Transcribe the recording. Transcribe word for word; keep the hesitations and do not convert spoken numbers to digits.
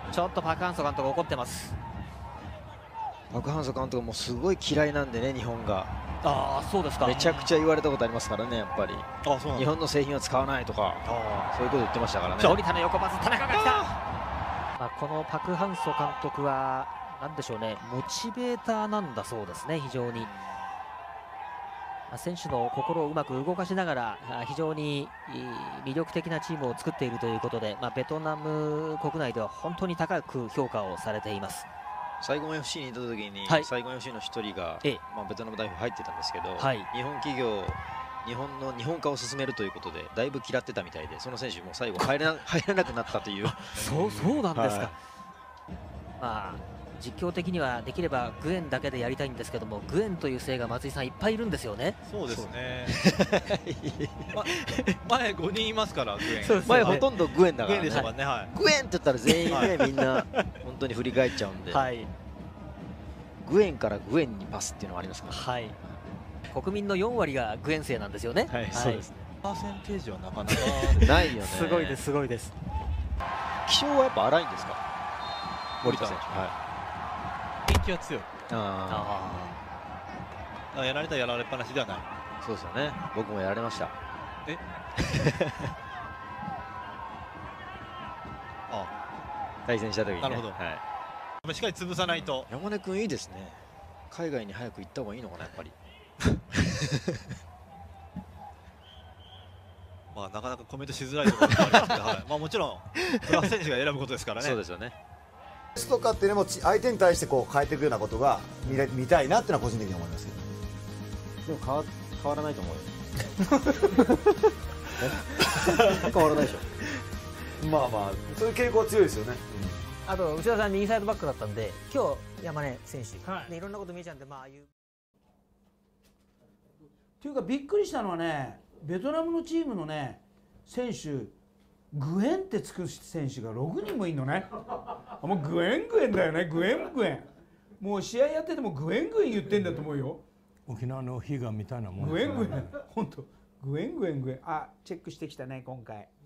ちょっとパク・ハンソ監督怒ってます。 パク・ハンソ監督もすごい嫌いなんでね、日本が。 ああ、そうですか。 めちゃくちゃ言われたことありますからね、やっぱり。 あ、そうなん日本の製品は使わないとか、そういうこと言ってましたからね。 折田の横パス、田中が来た。まあ、このパク・ハンソ監督はなんでしょうね、モチベーターなんだそうですね。非常に選手の心をうまく動かしながら非常に魅力的なチームを作っているということで、まあ、ベトナム国内では本当に高く評価をされています。 サイゴン エフシー にいた時に、はい、サイゴン エフシー の一人が、ええ、まあ、ベトナム代表入ってたんですけど、はい、日本企業日本の日本化を進めるということでだいぶ嫌ってたみたいで、その選手も最後入れな入らなくなったというそうそうなんですか。はい、まあ実況的にはできればグエンだけでやりたいんですけども、グエンという姓が松井さんいっぱいいるんですよね。 そうですね。ま、前ごにんいますから、グエン。 前ほとんどグエンだからね。 グエンでしたからね。はい、 グエンって言ったら全員ね、みんな本当に振り返っちゃうんで。はい、グエンからグエンにパスっていうのはありますから、ね。はい。 国民のよんわりがグエン姓なんですよね。 はい、そうですね。 パーセンテージはなかなかないよね。 すごいです、すごいです。 気性はやっぱ荒いんですか、森田選手。はい。 元気は強い。ああ。やられたらやられっぱなしではない。 そうですよね。僕もやられました。え？ああ。対戦した時に、ね。 なるほど。はい。しっかり潰さないと。 山根君いいですね。海外に早く行った方がいいのかな、やっぱり。 まあなかなかコメントしづらいところもありますけど、はい、まあもちろんプラス選手が選ぶことですからね。 そうですよね。 とかっていうのも相手に対してこう変えていくようなことが 見, 見たいなっていうのは個人的に思いますけど。でも変 わ, 変わらないと思うよ。変わらないでしょ。まあまあそういう傾向は強いですよね。 うん、あと内田さん右サイドバックだったんで、今日山根選手、はい、でいろんなこと見えちゃうんで、まあああいう。 っていうかびっくりしたのはね、ベトナムのチームのね選手、グエンってつく選手がろくにんもいんのね。もうグエングエンだよね、グエングエン。もう試合やっててもグエングエン言ってんだと思うよ。 沖縄の悲願みたいなもん。 グエングエン、本当グエングエングエン。あ、チェックしてきたね今回。